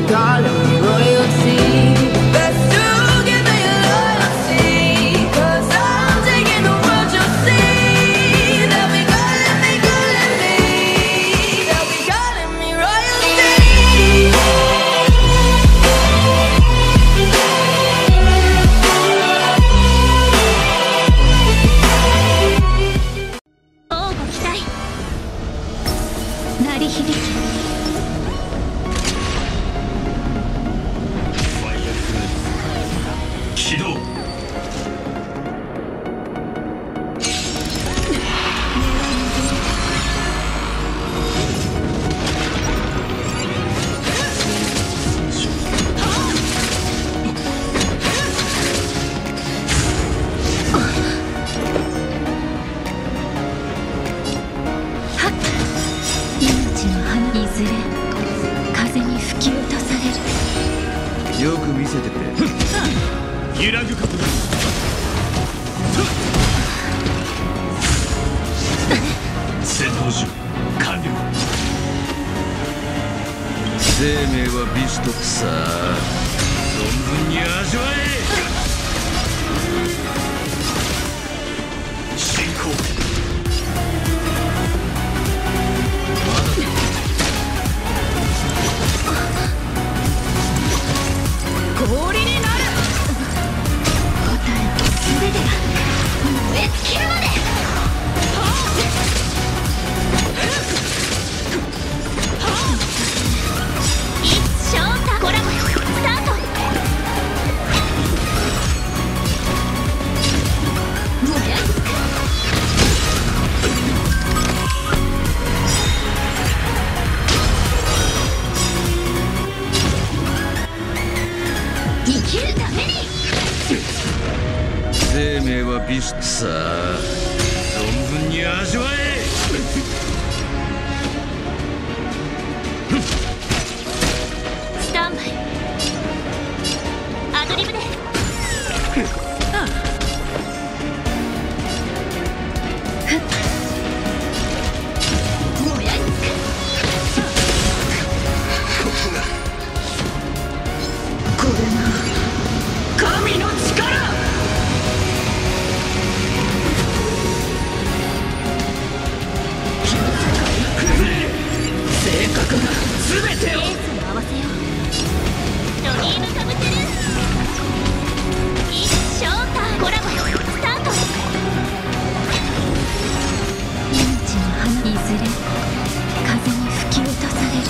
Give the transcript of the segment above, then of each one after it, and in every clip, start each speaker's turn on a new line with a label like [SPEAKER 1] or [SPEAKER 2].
[SPEAKER 1] calling me royalty. Best to give me your loyalty, 'cause I'm taking the world, you'll see. They'll be calling me, they'll be calling me royalty.
[SPEAKER 2] 鳴り響き
[SPEAKER 3] 起動。
[SPEAKER 2] 命の花いずれ風に吹き落とされる。
[SPEAKER 4] よく見せてくれ。
[SPEAKER 3] 揺らぐことなく戦闘準備完了。
[SPEAKER 4] 生命は美酒とさあ存分に味わえ。
[SPEAKER 3] 進行。
[SPEAKER 2] 氷になる。答えの全てが燃え尽きるまで。一生タコラボスタート。燃やす。生きるために。
[SPEAKER 4] 生命は美酒とさあ存分に味わえ。
[SPEAKER 2] スタンバイ。アドリブで。燃やす。これが神の力。
[SPEAKER 1] 性格が全てを。
[SPEAKER 2] エースに合わせよう。ドリームカブセル。一生タコラボスタート。命の花いずれ風に吹き落とされる。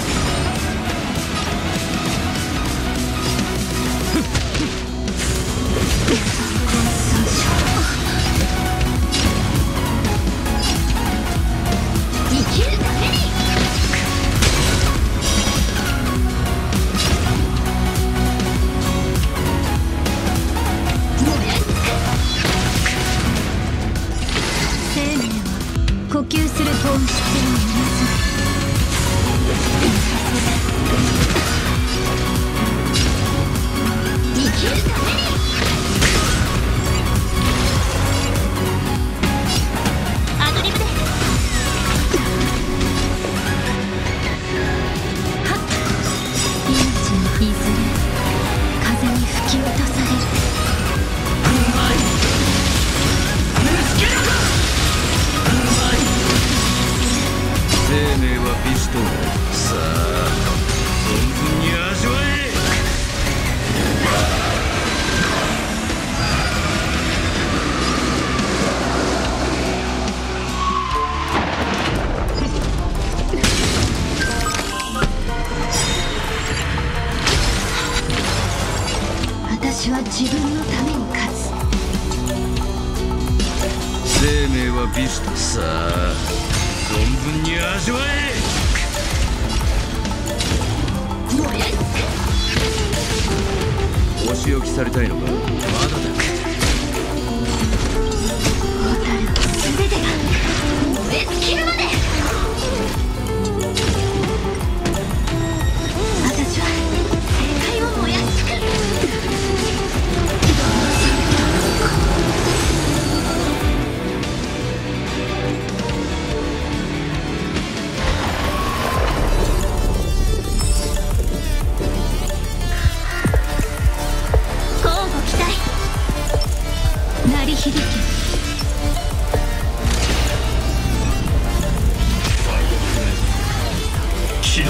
[SPEAKER 2] 生きるために。生命は呼吸する本質に皆さん。生きるために。アドリブで。命のいずれ風に吹き落とされる。
[SPEAKER 4] 生命は美酒とさあ存分に味わえ。
[SPEAKER 2] 私は自分のために勝つ。
[SPEAKER 4] 生命は美酒とさあ存分に味わえ。
[SPEAKER 2] 燃やす。
[SPEAKER 4] お仕置きされたいのか。まだだ。
[SPEAKER 2] 蛍の全てが燃え尽きるまで。私は世界を燃やし尽く。
[SPEAKER 3] 動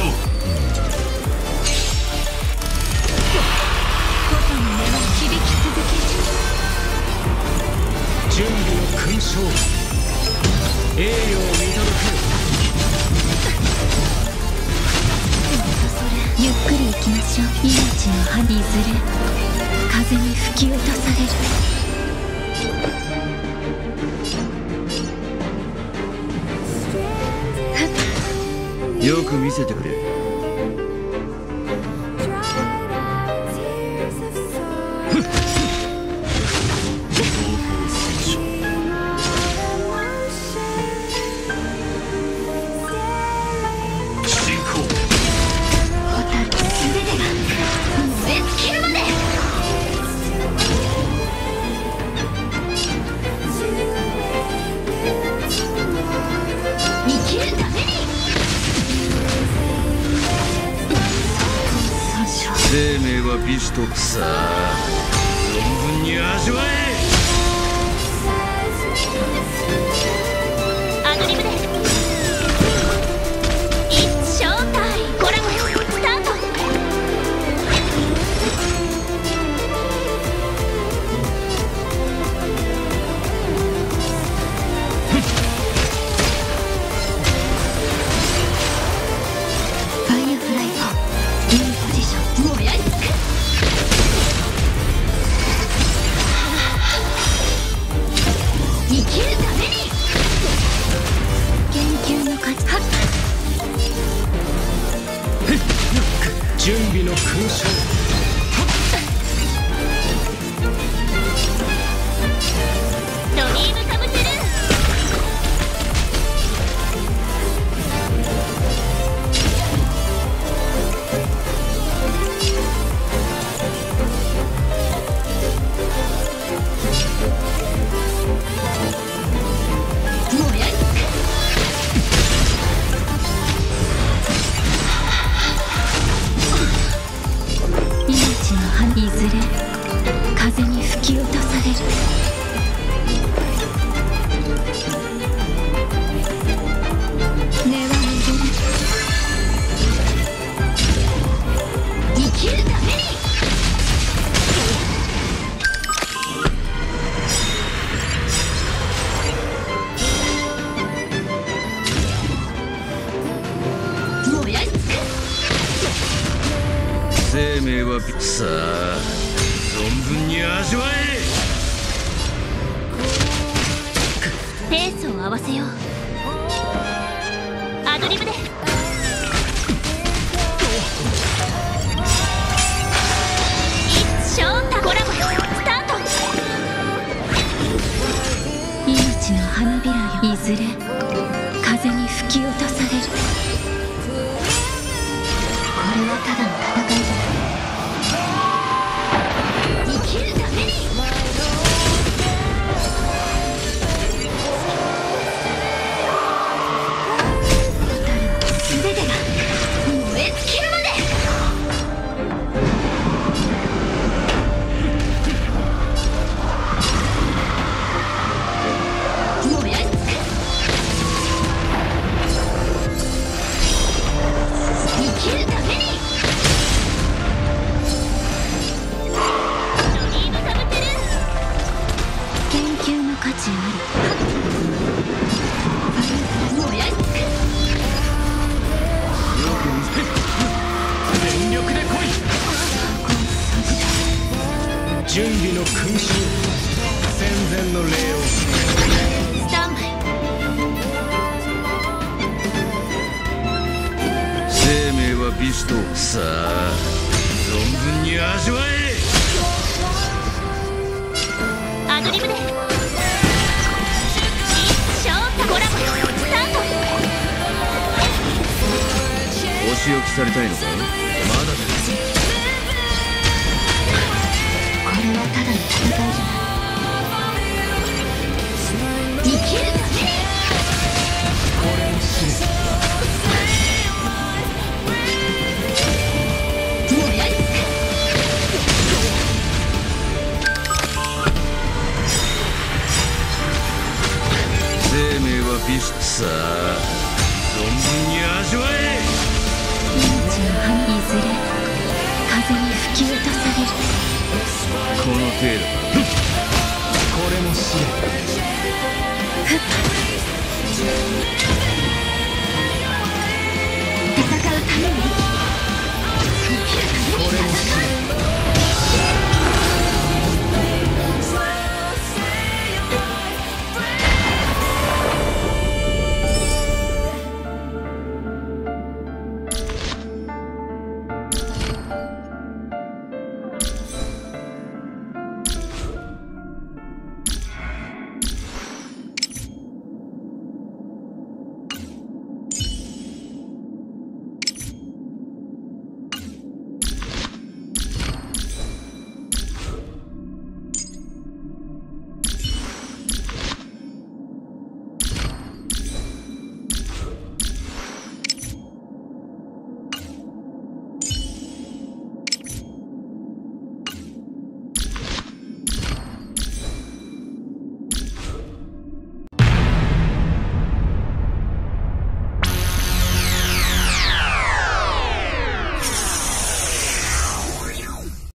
[SPEAKER 2] 琴の音は響き続ける。
[SPEAKER 5] 準備の勲章栄誉を見届けよ。
[SPEAKER 2] ゆっくり行きましょう。命の葉いずれ風に吹き落とされる。
[SPEAKER 4] よく見せてくれ。生命は美酒とさあ存分に味わえ。
[SPEAKER 2] アドリブで一生体コラボスタート。ファイアフライトインポジション燃やりつく。生きるために研究の価値。
[SPEAKER 5] 準備の勲章
[SPEAKER 2] ドリームカムトゥルー。燃やりつく。命の葉いずれ風に吹き落とされる。根は巡る。生きるために燃やりつく。
[SPEAKER 4] 生命は美さあ存分に味わえ。
[SPEAKER 2] ペースを合わせよう。アドリブで一生タコラボスタート。命の花びらよいずれ風に吹き落とされる。これはただの戦いじゃない。生きるために全てが燃え尽きるまで。燃やりつく。生きるためにドリームカムトゥルー。研究の価値あり。燃やりつく。
[SPEAKER 5] 全力で来い。準備の勲章戦前の礼を。
[SPEAKER 2] スタンバイ。
[SPEAKER 4] 生命は美酒とさあ存分に味わえ。
[SPEAKER 2] アドリブで一生タコラボスタート。
[SPEAKER 4] お仕置きされたいのか。まだだ。
[SPEAKER 2] これはただの戦いじゃない。生きるために
[SPEAKER 5] これを知れ。
[SPEAKER 2] 燃やりつく。
[SPEAKER 4] 生命は美酒さあ存分に味わえ。 この程度か。
[SPEAKER 5] これも試練。
[SPEAKER 2] 戦うために